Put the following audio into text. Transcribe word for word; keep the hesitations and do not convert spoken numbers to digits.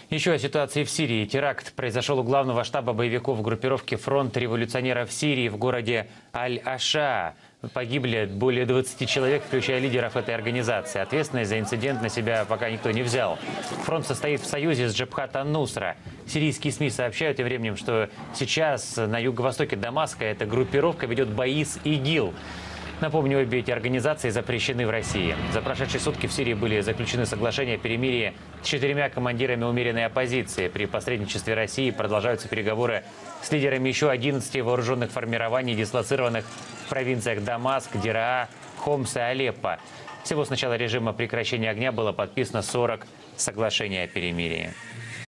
Еще о ситуации в Сирии. Теракт произошел у главного штаба боевиков группировки «Фронт революционеров Сирии» в городе Аль-Аша. Погибли более двадцати человек, включая лидеров этой организации. Ответственность за инцидент на себя пока никто не взял. Фронт состоит в союзе с Джабхат ан-Нусра. Сирийские СМИ сообщают тем временем, что сейчас на юго-востоке Дамаска эта группировка ведет бои с ИГИЛ. Напомню, обе эти организации запрещены в России. За прошедшие сутки в Сирии были заключены соглашения о перемирии с четырьмя командирами умеренной оппозиции. При посредничестве России продолжаются переговоры с лидерами еще одиннадцати вооруженных формирований, дислоцированных в провинциях Дамаск, Дераа, Хомс и Алеппо. Всего с начала режима прекращения огня было подписано сорок соглашений о перемирии.